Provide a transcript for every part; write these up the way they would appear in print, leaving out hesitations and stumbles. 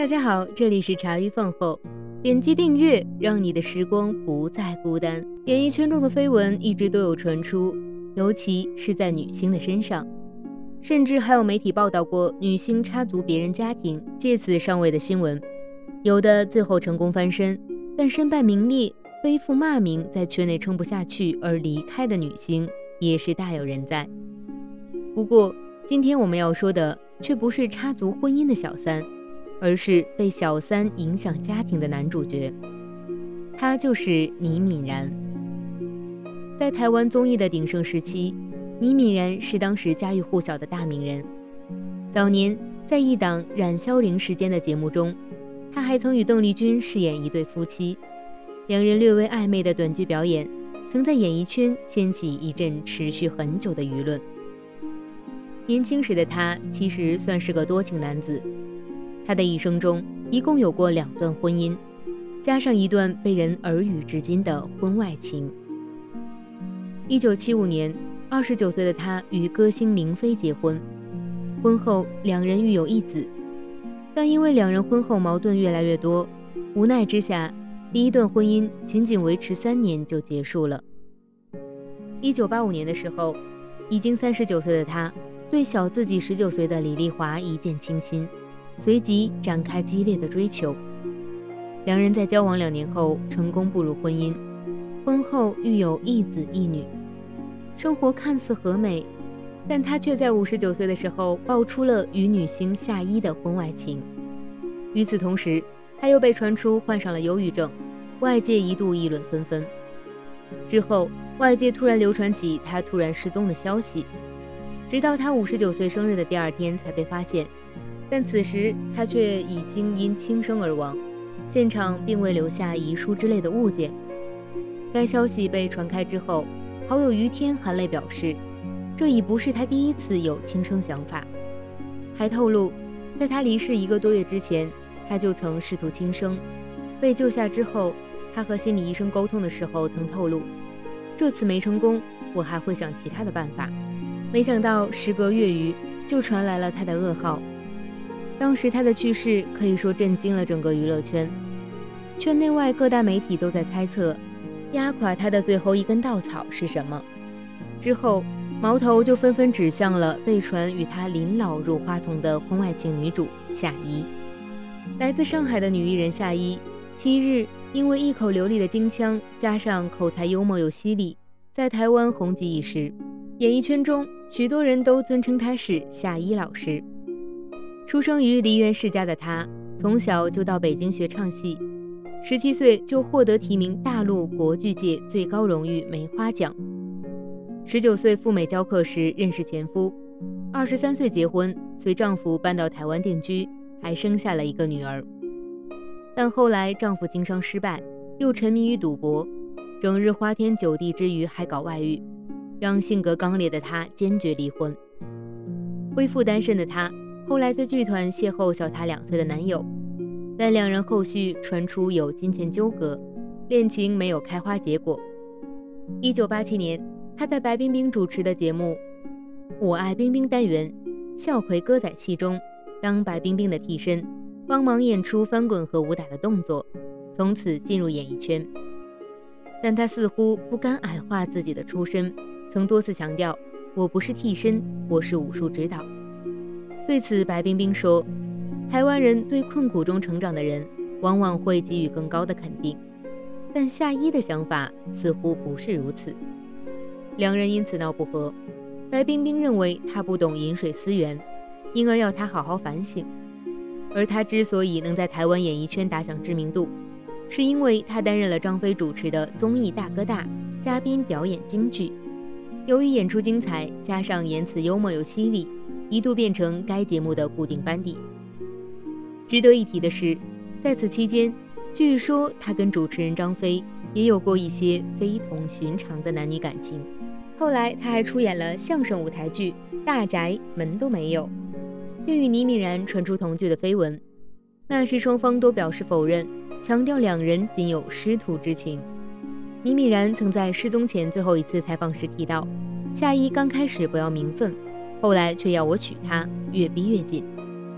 大家好，这里是茶余饭后，点击订阅，让你的时光不再孤单。演艺圈中的绯闻一直都有传出，尤其是在女星的身上，甚至还有媒体报道过女星插足别人家庭，借此上位的新闻。有的最后成功翻身，但身败名裂，背负骂名，在圈内撑不下去而离开的女星也是大有人在。不过，今天我们要说的却不是插足婚姻的小三，而是被小三影响家庭的男主角，他就是倪敏然。在台湾综艺的鼎盛时期，倪敏然是当时家喻户晓的大名人。早年在一档冉萧玲时间的节目中，他还曾与邓丽君饰演一对夫妻，两人略微暧昧的短剧表演曾在演艺圈掀起一阵持续很久的舆论。年轻时的他其实算是个多情男子，他的一生中一共有过2段婚姻，加上一段被人耳语至今的婚外情。1975年，29岁的他与歌星林飞结婚，婚后两人育有一子，但因为两人婚后矛盾越来越多，无奈之下，第一段婚姻仅仅维持3年就结束了。1985年的时候，已经39岁的他对小自己19岁的李丽华一见倾心，随即展开激烈的追求。两人在交往2年后成功步入婚姻，婚后育有一子一女，生活看似和美，但他却在59岁的时候爆出了与女星夏依的婚外情。与此同时，他又被传出患上了忧郁症，外界一度议论纷纷。之后，外界突然流传起他突然失踪的消息，直到他59岁生日的第2天才被发现，但此时他却已经因轻生而亡，现场并未留下遗书之类的物件。该消息被传开之后，好友于天含泪表示，这已不是他第一次有轻生想法，还透露在他离世1个多月之前，他就曾试图轻生，被救下之后，他和心理医生沟通的时候曾透露，这次没成功，我还会想其他的办法。没想到时隔月余，就传来了他的噩耗。当时他的去世可以说震惊了整个娱乐圈，圈内外各大媒体都在猜测压垮他的最后一根稻草是什么。之后矛头就纷纷指向了被传与他临老入花丛的婚外情女主夏依。来自上海的女艺人夏依，7日因为一口流利的京腔加上口才幽默又犀利，在台湾红极一时。演艺圈中许多人都尊称她是夏依老师。出生于梨园世家的她，从小就到北京学唱戏，17岁就获得提名大陆国剧界最高荣誉梅花奖。19岁赴美教课时认识前夫，23岁结婚，随丈夫搬到台湾定居，还生下了一个女儿。但后来丈夫经商失败，又沉迷于赌博，整日花天酒地之余还搞外遇，让性格刚烈的她坚决离婚。恢复单身的她后来在剧团邂逅小她2岁的男友，但两人后续传出有金钱纠葛，恋情没有开花结果。1987年，她在白冰冰主持的节目《我爱冰冰》单元笑魁歌仔戏中当白冰冰的替身，帮忙演出翻滚和武打的动作，从此进入演艺圈。但她似乎不甘矮化自己的出身，曾多次强调，我不是替身，我是武术指导。对此，白冰冰说，台湾人对困苦中成长的人往往会给予更高的肯定，但夏依的想法似乎不是如此。两人因此闹不和，白冰冰认为她不懂饮水思源，因而要她好好反省。而她之所以能在台湾演艺圈打响知名度，是因为她担任了张飞主持的综艺大哥大，嘉宾表演京剧。由于演出精彩，加上言辞幽默又犀利，一度变成该节目的固定班底。值得一提的是，在此期间，据说她跟主持人张飞也有过一些非同寻常的男女感情。后来她还出演了相声舞台剧《大宅门都没有》，并与倪敏然传出同居的绯闻。那时双方都表示否认，强调两人仅有师徒之情。倪敏然曾在失踪前最后一次采访时提到，夏依刚开始不要名分，后来却要我娶她，越逼越紧。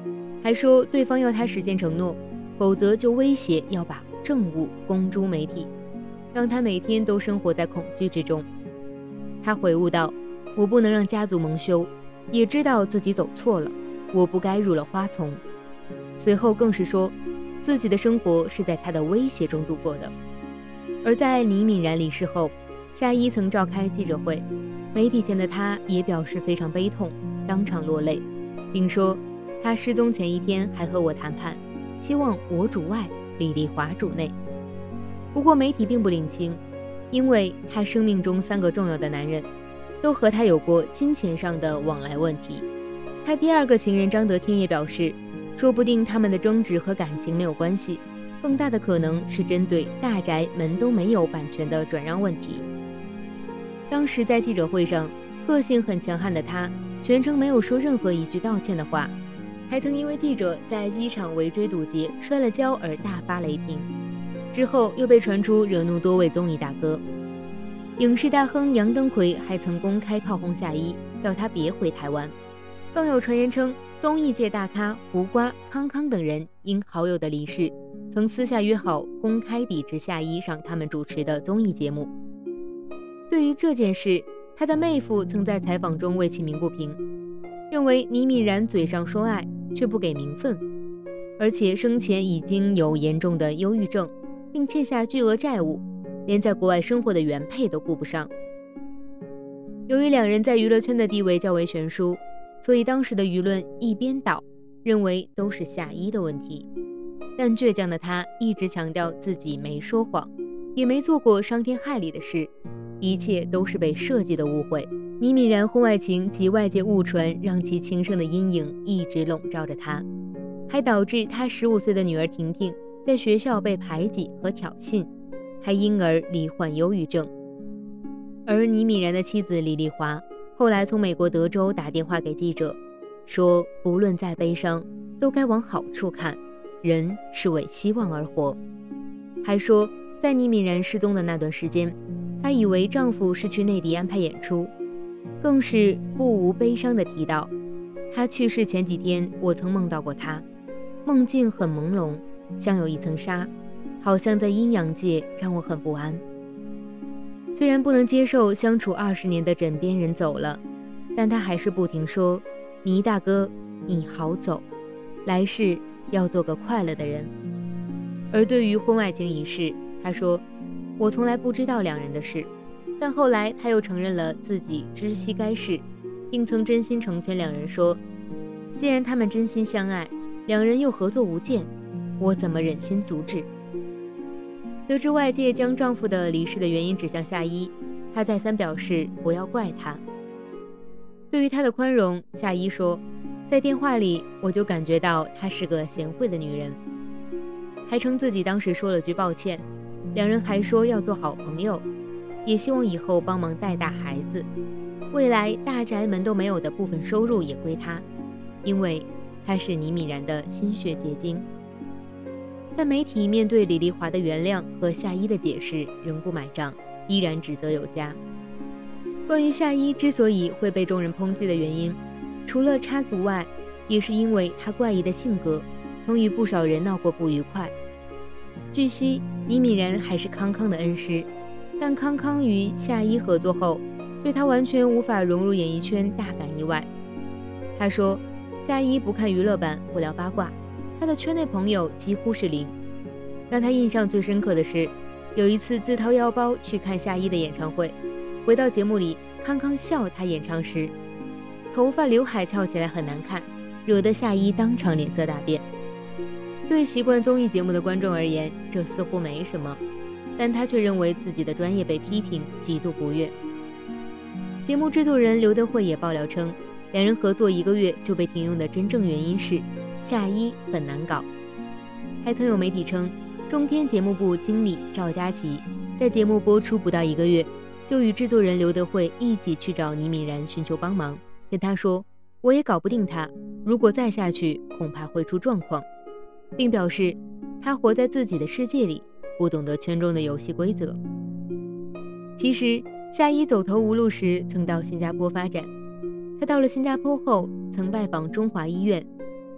还说对方要他实现承诺，否则就威胁要把政务公诸媒体，让他每天都生活在恐惧之中。他悔悟道：我不能让家族蒙羞，也知道自己走错了，我不该入了花丛。随后更是说自己的生活是在他的威胁中度过的。而在倪敏然离世后，夏依曾召开记者会，媒体前的他也表示非常悲痛，当场落泪，并说他失踪前一天还和我谈判，希望我主外，李丽华主内。不过媒体并不领情，因为他生命中3个重要的男人都和他有过金钱上的往来问题。他第2个情人张泽天也表示，说不定他们的争执和感情没有关系，更大的可能是针对大宅门都没有版权的转让问题。当时在记者会上，个性很强悍的他全程没有说任何一句道歉的话，还曾因为记者在机场围追堵截摔了跤而大发雷霆，之后又被传出惹怒多位综艺大哥。影视大亨杨登魁还曾公开炮轰夏依，叫他别回台湾。更有传言称，综艺界大咖胡瓜、康康等人因好友的离世，曾私下约好公开抵制夏依上他们主持的综艺节目。对于这件事，他的妹夫曾在采访中为其鸣不平，认为倪敏然嘴上说爱，却不给名分，而且生前已经有严重的忧郁症，并欠下巨额债务，连在国外生活的原配都顾不上。由于2人在娱乐圈的地位较为悬殊，所以当时的舆论一边倒，认为都是夏依的问题。但倔强的他一直强调自己没说谎，也没做过伤天害理的事，一切都是被设计的误会。倪敏然婚外情及外界误传，让其轻生的阴影一直笼罩着他，还导致他15岁的女儿婷婷在学校被排挤和挑衅，还因而罹患忧郁症。而倪敏然的妻子李丽华后来从美国德州打电话给记者，说不论再悲伤，都该往好处看，人是为希望而活。还说在倪敏然失踪的那段时间，她以为丈夫是去内地安排演出，更是不无悲伤地提到，他去世前几天我曾梦到过他，梦境很朦胧，像有一层纱，好像在阴阳界，让我很不安。虽然不能接受相处20年的枕边人走了，但他还是不停说，倪大哥你好走，来世要做个快乐的人。而对于婚外情一事，他说我从来不知道2人的事，但后来他又承认了自己知悉该事，并曾真心成全2人，说既然他们真心相爱，2人又合作无间，我怎么忍心阻止。得知外界将丈夫的离世的原因指向夏依，她再三表示不要怪她。对于她的宽容，夏依说，在电话里我就感觉到她是个贤惠的女人，还称自己当时说了句抱歉，2人还说要做好朋友，也希望以后帮忙带大孩子，未来大宅门都没有的部分收入也归她，因为她是倪敏然的心血结晶。但媒体面对李丽华的原谅和夏依的解释仍不买账，依然指责有加。关于夏依之所以会被众人抨击的原因，除了插足外，也是因为她怪异的性格，曾与不少人闹过不愉快。据悉，倪敏然还是康康的恩师，但康康与夏依合作后，对她完全无法融入演艺圈大感意外。他说，夏依不看娱乐版，不聊八卦，他的圈内朋友几乎是0。让他印象最深刻的是，有一次自掏腰包去看夏依的演唱会，回到节目里，康康笑他演唱时头发刘海翘起来很难看，惹得夏依当场脸色大变。对习惯综艺节目的观众而言，这似乎没什么，但他却认为自己的专业被批评，极度不悦。节目制作人刘德惠也爆料称，2人合作1个月就被停用的真正原因是夏依很难搞。还曾有媒体称，中天节目部经理赵佳琪在节目播出不到1个月，就与制作人刘德惠一起去找倪敏然寻求帮忙，跟他说我也搞不定他，如果再下去恐怕会出状况，并表示他活在自己的世界里，不懂得圈中的游戏规则。其实夏依走投无路时曾到新加坡发展，他到了新加坡后曾拜访中华医院，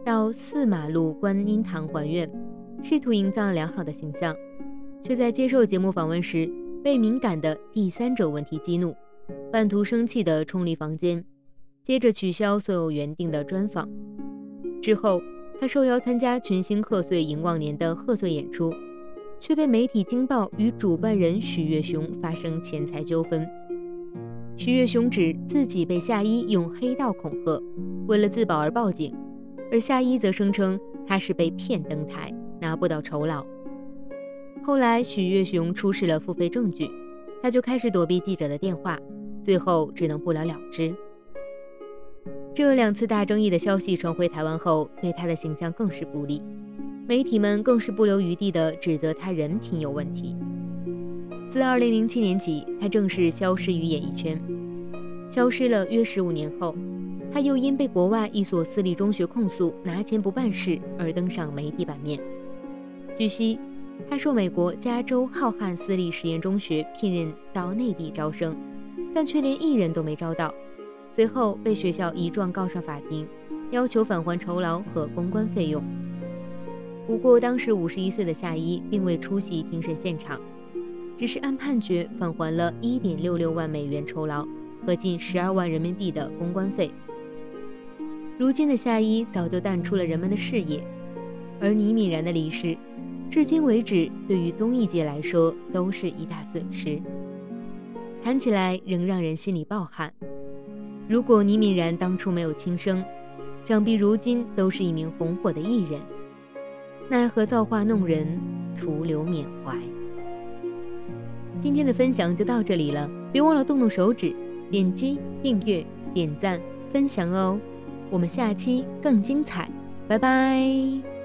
到4马路观音堂还愿，试图营造良好的形象，却在接受节目访问时被敏感的第三者问题激怒，半途生气地冲离房间，接着取消所有原定的专访。之后他受邀参加群星贺岁迎旺年的贺岁演出，却被媒体惊爆与主办人许岳雄发生钱财纠纷。许岳雄指自己被夏一用黑道恐吓，为了自保而报警，而夏一则声称他是被骗登台，拿不到酬劳。后来许岳雄出示了付费证据，他就开始躲避记者的电话，最后只能不了了之。这2次大争议的消息传回台湾后，对他的形象更是不利，媒体们更是不留余地地指责他人品有问题。自2007年起，他正式消失于演艺圈。消失了约15年后，他又因被国外一所私立中学控诉拿钱不办事而登上媒体版面。据悉，他受美国加州浩瀚私立实验中学聘任到内地招生，但却连1人都没招到，随后被学校一状告上法庭，要求返还酬劳和公关费用。不过当时51岁的夏一并未出席庭审现场，只是按判决返还了1.66万美元酬劳和近12万人民币的公关费。如今的夏一早就淡出了人们的视野，而倪敏然的离世，至今为止对于综艺界来说都是一大损失，谈起来仍让人心里抱憾。如果倪敏然当初没有轻生，想必如今都是一名红火的艺人，奈何造化弄人，徒留缅怀。今天的分享就到这里了，别忘了动动手指，点击订阅、点赞、分享哦。我们下期更精彩，拜拜。